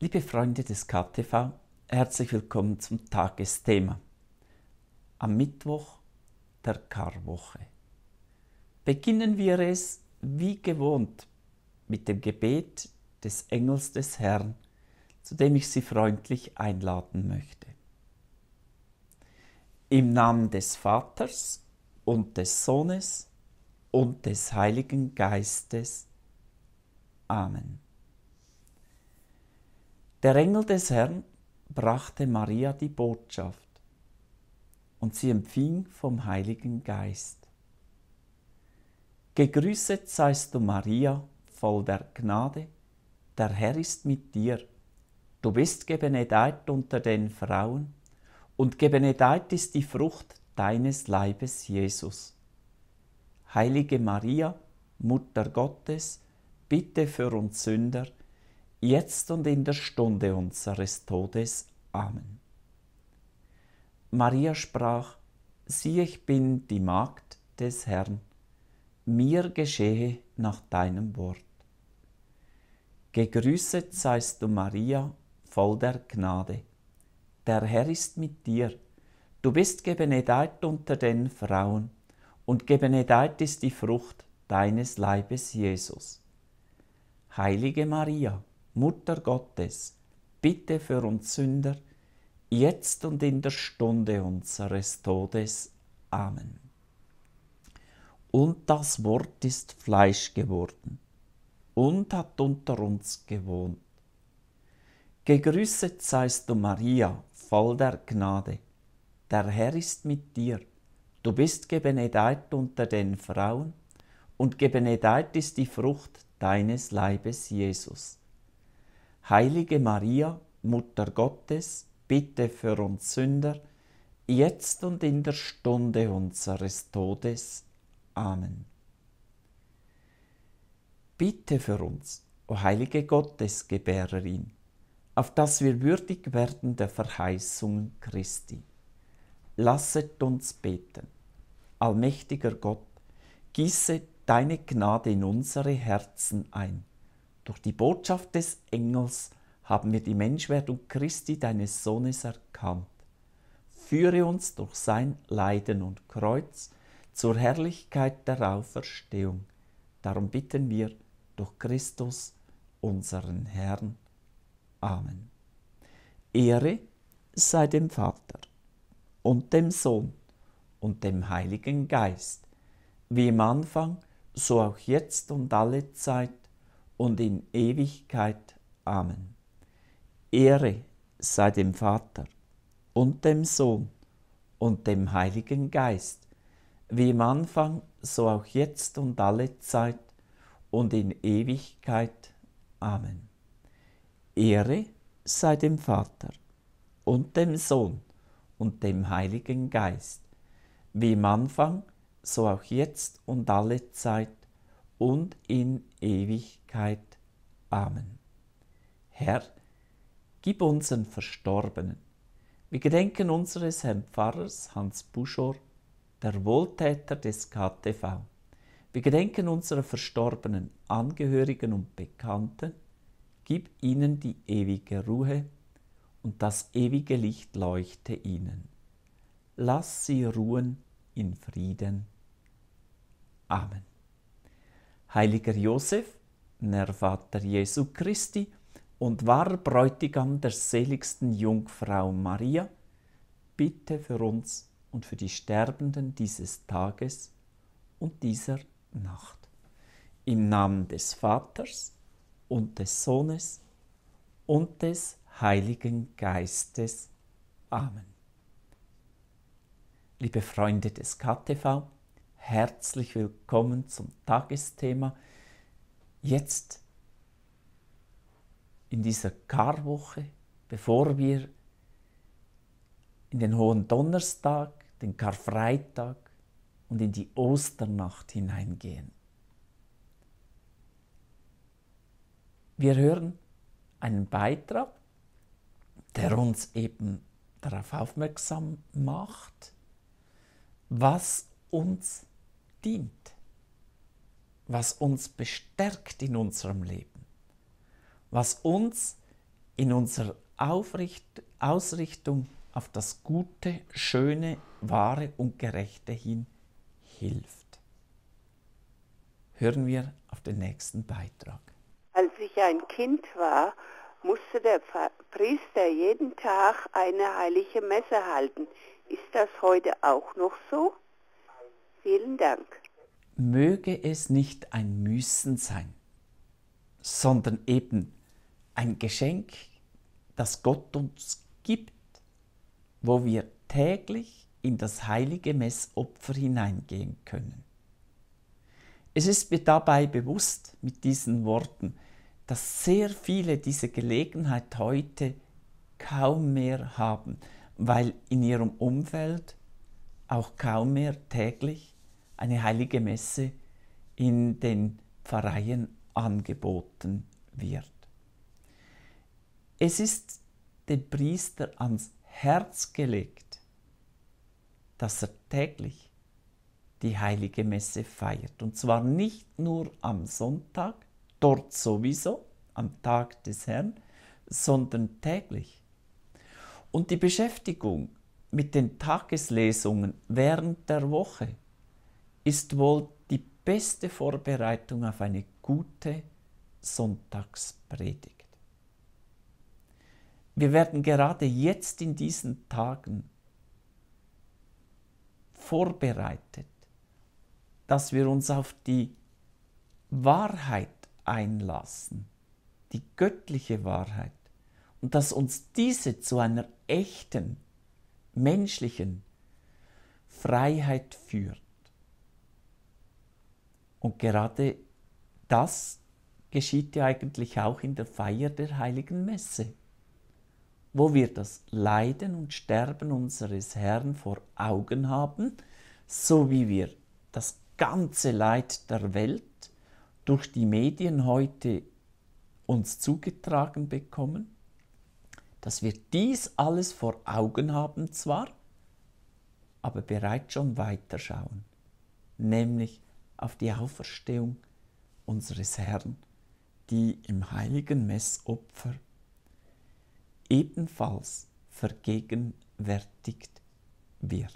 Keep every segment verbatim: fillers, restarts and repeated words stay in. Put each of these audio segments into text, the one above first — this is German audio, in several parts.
Liebe Freunde des K T V, herzlich willkommen zum Tagesthema. Am Mittwoch der Karwoche. Beginnen wir es wie gewohnt mit dem Gebet des Engels des Herrn, zu dem ich Sie freundlich einladen möchte. Im Namen des Vaters und des Sohnes und des Heiligen Geistes. Amen. Der Engel des Herrn brachte Maria die Botschaft, und sie empfing vom Heiligen Geist. Gegrüßet seist du, Maria, voll der Gnade, der Herr ist mit dir. Du bist gebenedeit unter den Frauen, und gebenedeit ist die Frucht deines Leibes, Jesus. Heilige Maria, Mutter Gottes, bitte für uns Sünder, jetzt und in der Stunde unseres Todes. Amen. Maria sprach: Siehe, ich bin die Magd des Herrn, mir geschehe nach deinem Wort. Gegrüßet seist du, Maria, voll der Gnade, der Herr ist mit dir. Du bist gebenedeit unter den Frauen, und gebenedeit ist die Frucht deines Leibes, Jesus. Heilige Maria, Mutter Gottes, bitte für uns Sünder, jetzt und in der Stunde unseres Todes. Amen. Und das Wort ist Fleisch geworden und hat unter uns gewohnt. Gegrüßet seist du, Maria, voll der Gnade, der Herr ist mit dir. Du bist gebenedeit unter den Frauen, und gebenedeit ist die Frucht deines Leibes, Jesus. Heilige Maria, Mutter Gottes, bitte für uns Sünder, jetzt und in der Stunde unseres Todes. Amen. Bitte für uns, o heilige Gottesgebärerin, auf dass wir würdig werden der Verheißungen Christi. Lasset uns beten. Allmächtiger Gott, gieße deine Gnade in unsere Herzen ein. Durch die Botschaft des Engels haben wir die Menschwerdung Christi, deines Sohnes, erkannt. Führe uns durch sein Leiden und Kreuz zur Herrlichkeit der Auferstehung. Darum bitten wir durch Christus, unseren Herrn. Amen. Ehre sei dem Vater und dem Sohn und dem Heiligen Geist, wie im Anfang, so auch jetzt und alle Zeit und in Ewigkeit. Amen. Ehre sei dem Vater und dem Sohn und dem Heiligen Geist, wie im Anfang, so auch jetzt und alle Zeit und in Ewigkeit. Amen. Ehre sei dem Vater und dem Sohn und dem Heiligen Geist, wie im Anfang, so auch jetzt und alle Zeit und in Ewigkeit. Amen. Herr, gib unseren Verstorbenen. Wir gedenken unseres Herrn Pfarrers Hans Buschor, der Wohltäter des K T V. Wir gedenken unserer verstorbenen Angehörigen und Bekannten. Gib ihnen die ewige Ruhe und das ewige Licht leuchte ihnen. Lass sie ruhen in Frieden. Amen. Heiliger Josef, Vater Jesu Christi und wahrer Bräutigam der seligsten Jungfrau Maria, bitte für uns und für die Sterbenden dieses Tages und dieser Nacht. Im Namen des Vaters und des Sohnes und des Heiligen Geistes. Amen. Liebe Freunde des K T V, herzlich willkommen zum Tagesthema. Jetzt in dieser Karwoche, bevor wir in den Hohen Donnerstag, den Karfreitag und in die Osternacht hineingehen. Wir hören einen Beitrag, der uns eben darauf aufmerksam macht, was uns dient, was uns bestärkt in unserem Leben, was uns in unserer Aufricht, Ausrichtung auf das Gute, Schöne, Wahre und Gerechte hin hilft. Hören wir auf den nächsten Beitrag. Als ich ein Kind war, musste der Priester jeden Tag eine heilige Messe halten. Ist das heute auch noch so? Vielen Dank. Möge es nicht ein Müssen sein, sondern eben ein Geschenk, das Gott uns gibt, wo wir täglich in das heilige Messopfer hineingehen können. Es ist mir dabei bewusst mit diesen Worten, dass sehr viele diese Gelegenheit heute kaum mehr haben, weil in ihrem Umfeld auch kaum mehr täglich eine heilige Messe in den Pfarreien angeboten wird. Es ist dem Priester ans Herz gelegt, dass er täglich die heilige Messe feiert. Und zwar nicht nur am Sonntag, dort sowieso, am Tag des Herrn, sondern täglich. Und die Beschäftigung mit den Tageslesungen während der Woche ist wohl die beste Vorbereitung auf eine gute Sonntagspredigt. Wir werden gerade jetzt in diesen Tagen vorbereitet, dass wir uns auf die Wahrheit einlassen, die göttliche Wahrheit, und dass uns diese zu einer echten, menschlichen Freiheit führt. Und gerade das geschieht ja eigentlich auch in der Feier der Heiligen Messe, wo wir das Leiden und Sterben unseres Herrn vor Augen haben, so wie wir das ganze Leid der Welt durch die Medien heute uns zugetragen bekommen, dass wir dies alles vor Augen haben zwar, aber bereits schon weiterschauen, nämlich auf die Auferstehung unseres Herrn, die im heiligen Messopfer ebenfalls vergegenwärtigt wird.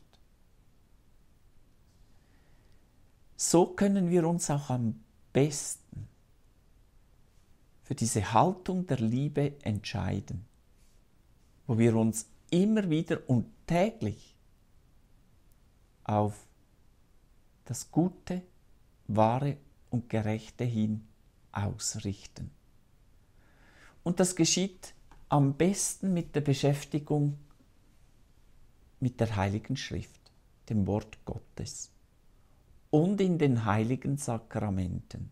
So können wir uns auch am besten für diese Haltung der Liebe entscheiden, wo wir uns immer wieder und täglich auf das Gute, Wahre und Gerechte hin ausrichten. Und das geschieht am besten mit der Beschäftigung mit der Heiligen Schrift, dem Wort Gottes, und in den heiligen Sakramenten,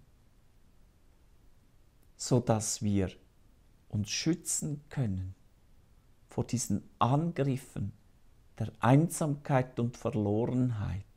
so dass wir uns schützen können vor diesen Angriffen der Einsamkeit und Verlorenheit,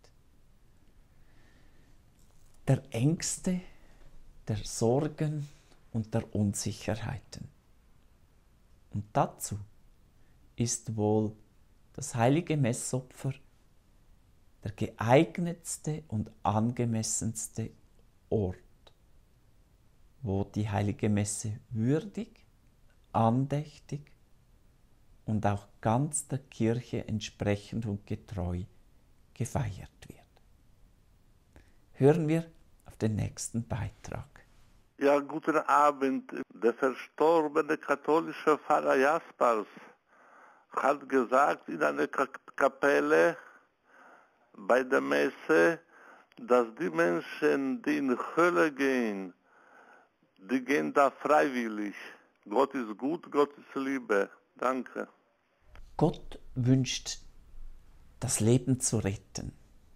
der Ängste, der Sorgen und der Unsicherheiten. Und dazu ist wohl das heilige Messopfer der geeignetste und angemessenste Ort, wo die heilige Messe würdig, andächtig und auch ganz der Kirche entsprechend und getreu gefeiert wird. Hören wir auf den nächsten Beitrag. Ja, guten Abend. Der verstorbene katholische Pfarrer Jaspers hat gesagt in einer Kapelle bei der Messe, dass die Menschen, die in die Hölle gehen, die gehen da freiwillig. Gott ist gut, Gott ist Liebe. Danke. Gott wünscht, das Leben zu retten.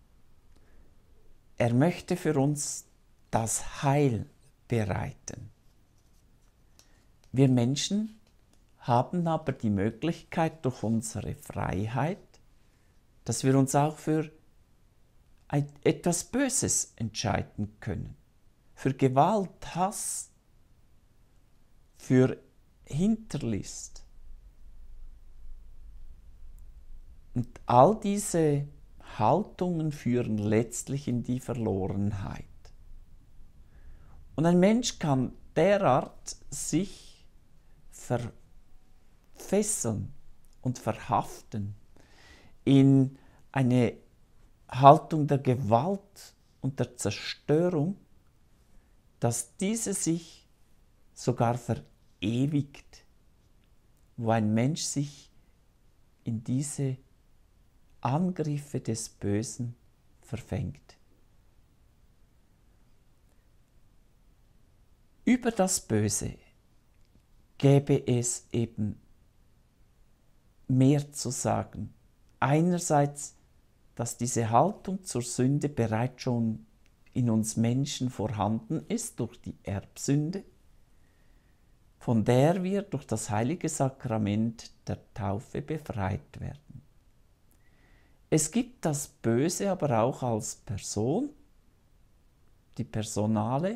Er möchte für uns das Heil bereiten. Wir Menschen haben aber die Möglichkeit durch unsere Freiheit, dass wir uns auch für etwas Böses entscheiden können. Für Gewalt, Hass, für Hinterlist. Und all diese Haltungen führen letztlich in die Verlorenheit. Und ein Mensch kann derart sich fesseln und verhaften in eine Haltung der Gewalt und der Zerstörung, dass diese sich sogar verewigt, wo ein Mensch sich in diese Angriffe des Bösen verfängt. Über das Böse gäbe es eben mehr zu sagen. Einerseits, dass diese Haltung zur Sünde bereits schon in uns Menschen vorhanden ist durch die Erbsünde, von der wir durch das heilige Sakrament der Taufe befreit werden. Es gibt das Böse aber auch als Person, die personale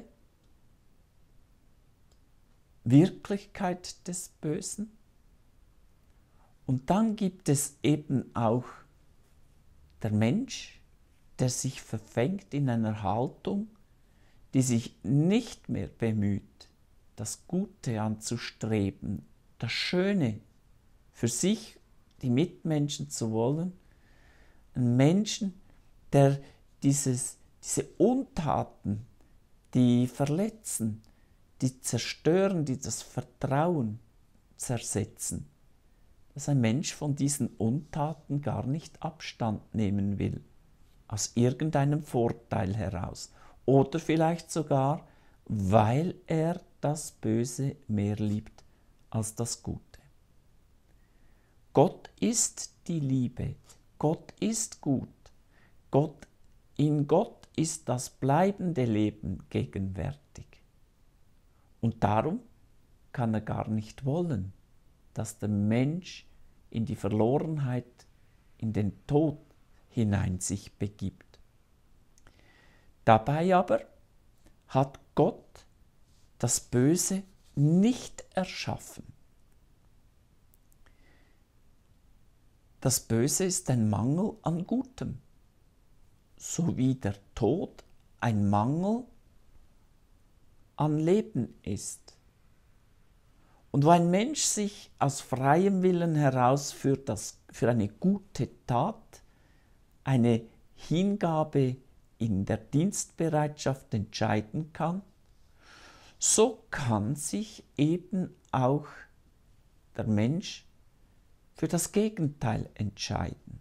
Wirklichkeit des Bösen. Und dann gibt es eben auch der Mensch, der sich verfängt in einer Haltung, die sich nicht mehr bemüht, das Gute anzustreben, das Schöne für sich, die Mitmenschen zu wollen. Ein Menschen, der dieses, diese Untaten, die verletzen, die zerstören, die das Vertrauen zersetzen, dass ein Mensch von diesen Untaten gar nicht Abstand nehmen will, aus irgendeinem Vorteil heraus oder vielleicht sogar, weil er das Böse mehr liebt als das Gute. Gott ist die Liebe, Gott ist gut, Gott, in Gott ist das bleibende Leben gegenwärtig. Und darum kann er gar nicht wollen, dass der Mensch in die Verlorenheit, in den Tod hinein sich begibt. Dabei aber hat Gott das Böse nicht erschaffen. Das Böse ist ein Mangel an Gutem, so wie der Tod ein Mangel an Leben ist. Und wo ein Mensch sich aus freiem Willen heraus für, das, für eine gute Tat, eine Hingabe in der Dienstbereitschaft entscheiden kann, so kann sich eben auch der Mensch für das Gegenteil entscheiden.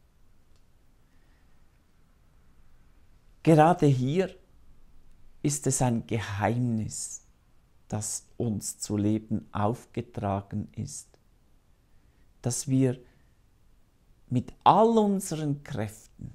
Gerade hier ist es ein Geheimnis, das uns zu leben aufgetragen ist, dass wir mit all unseren Kräften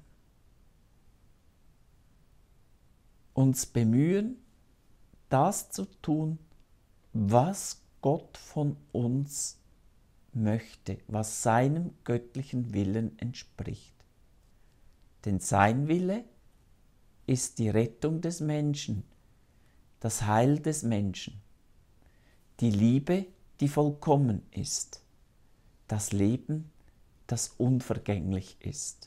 uns bemühen, das zu tun, was Gott von uns möchte, was seinem göttlichen Willen entspricht. Denn sein Wille ist die Rettung des Menschen, das Heil des Menschen, die Liebe, die vollkommen ist, das Leben, das unvergänglich ist.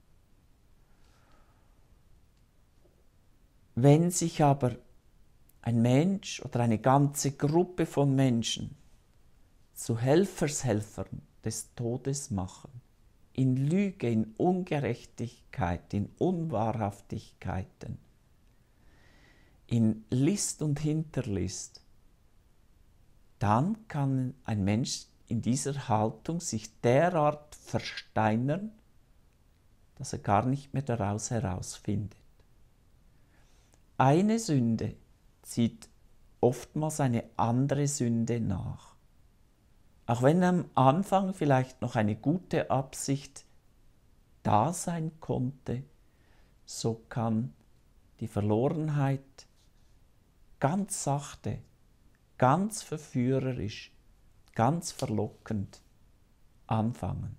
Wenn sich aber ein Mensch oder eine ganze Gruppe von Menschen zu Helfershelfern des Todes machen, in Lüge, in Ungerechtigkeit, in Unwahrhaftigkeiten, in List und Hinterlist, dann kann ein Mensch in dieser Haltung sich derart versteinern, dass er gar nicht mehr daraus herausfindet. Eine Sünde zieht oftmals eine andere Sünde nach. Auch wenn am Anfang vielleicht noch eine gute Absicht da sein konnte, so kann die Verlorenheit ganz sachte, ganz verführerisch, ganz verlockend anfangen.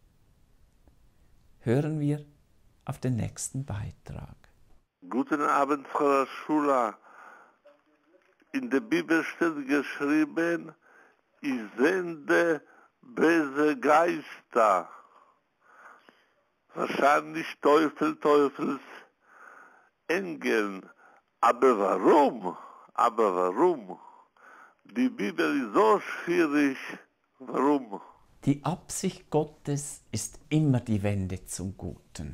Hören wir auf den nächsten Beitrag. Guten Abend, Frau Schula. In der Bibel steht geschrieben, ich sende böse Geister. Wahrscheinlich Teufel, Teufels Engeln. Aber warum? Aber warum? Die Bibel ist so schwierig, Warum? Die Absicht Gottes ist immer die Wende zum Guten.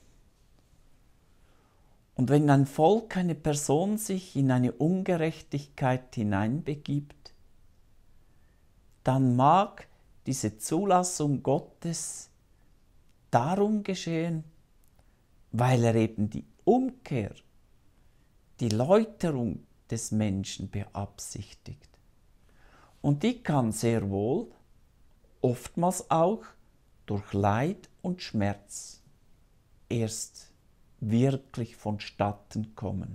Und wenn ein Volk, eine Person sich in eine Ungerechtigkeit hineinbegibt, dann mag diese Zulassung Gottes darum geschehen, weil er eben die Umkehr, die Läuterung des Menschen beabsichtigt. Und die kann sehr wohl, oftmals auch durch Leid und Schmerz erst wirklich vonstatten kommen.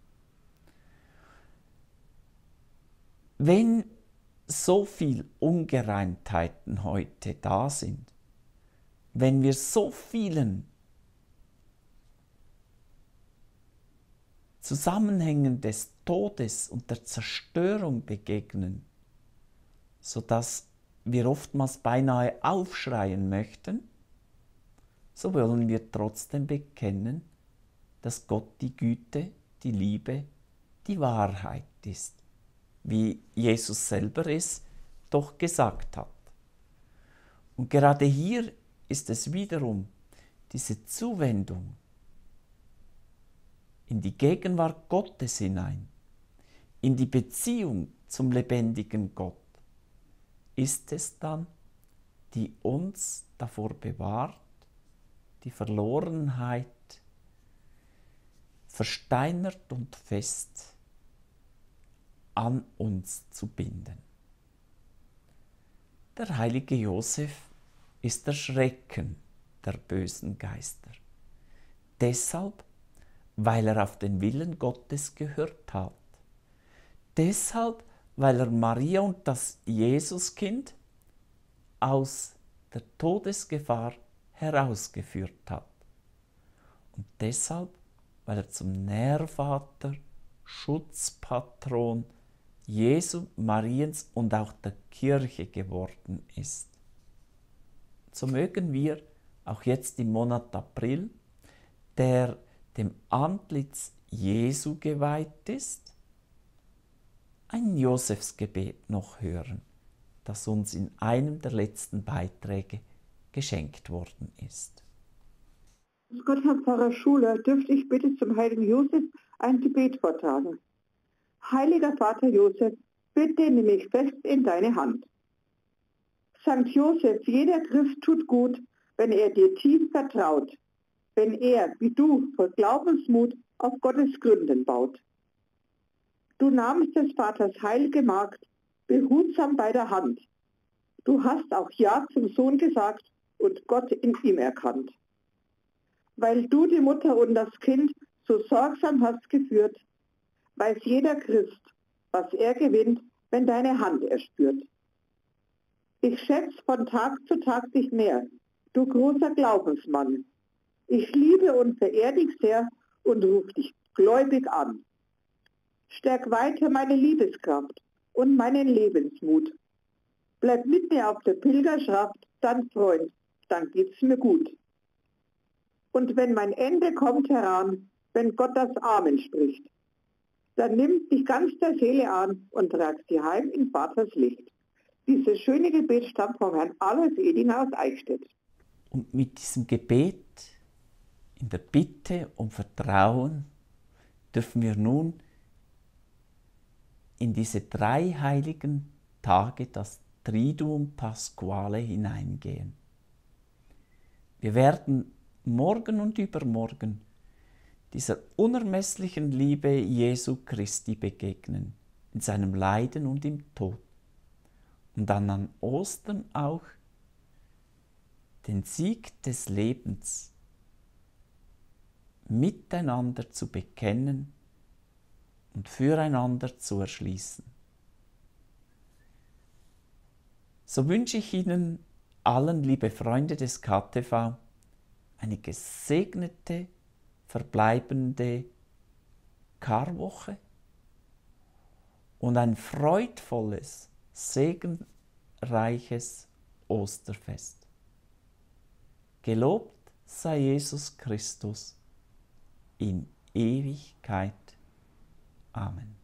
Wenn so viel Ungereimtheiten heute da sind, wenn wir so vielen Zusammenhängen des Todes und der Zerstörung begegnen, sodass wir oftmals beinahe aufschreien möchten, so wollen wir trotzdem bekennen, dass Gott die Güte, die Liebe, die Wahrheit ist, wie Jesus selber es doch gesagt hat. Und gerade hier ist es wiederum diese Zuwendung in die Gegenwart Gottes hinein, in die Beziehung zum lebendigen Gott, ist es dann, die uns davor bewahrt, die Verlorenheit versteinert und fest an uns zu binden. Der heilige Josef ist der Schrecken der bösen Geister. Deshalb, weil er auf den Willen Gottes gehört hat. Deshalb, weil er Maria und das Jesuskind aus der Todesgefahr herausgeführt hat. Und deshalb, weil er zum Nährvater, Schutzpatron Jesu, Mariens und auch der Kirche geworden ist. So mögen wir auch jetzt im Monat April, der dem Antlitz Jesu geweiht ist, ein Josefsgebet noch hören, das uns in einem der letzten Beiträge geschenkt worden ist. Gott, Herr Pfarrer Schuler, dürfte ich bitte zum heiligen Josef ein Gebet vortragen. Heiliger Vater Josef, bitte nimm mich fest in deine Hand. Sankt Josef, jeder Christ tut gut, wenn er dir tief vertraut, wenn er, wie du, voll Glaubensmut auf Gottes Gründen baut. Du nahmst des Vaters heilige Magd behutsam bei der Hand. Du hast auch Ja zum Sohn gesagt und Gott in ihm erkannt. Weil du die Mutter und das Kind so sorgsam hast geführt, weiß jeder Christ, was er gewinnt, wenn deine Hand er spürt. Ich schätze von Tag zu Tag dich mehr, du großer Glaubensmann. Ich liebe und verehr dich sehr und ruf dich gläubig an. Stärk weiter meine Liebeskraft und meinen Lebensmut. Bleib mit mir auf der Pilgerschaft, dann Freund, dann geht's mir gut. Und wenn mein Ende kommt heran, wenn Gott das Amen spricht, dann nimm dich ganz der Seele an und trag sie heim in Vaters Licht. Dieses schöne Gebet stammt von Herrn Alois Edinger aus Eichstätt. Und mit diesem Gebet in der Bitte um Vertrauen dürfen wir nun in diese drei heiligen Tage, das Triduum Pasquale, hineingehen. Wir werden morgen und übermorgen dieser unermesslichen Liebe Jesu Christi begegnen, in seinem Leiden und im Tod. Und dann an Ostern auch den Sieg des Lebens miteinander zu bekennen und füreinander zu erschließen. So wünsche ich Ihnen allen, liebe Freunde des K T V, eine gesegnete, verbleibende Karwoche und ein freudvolles, segenreiches Osterfest. Gelobt sei Jesus Christus in Ewigkeit. Amen.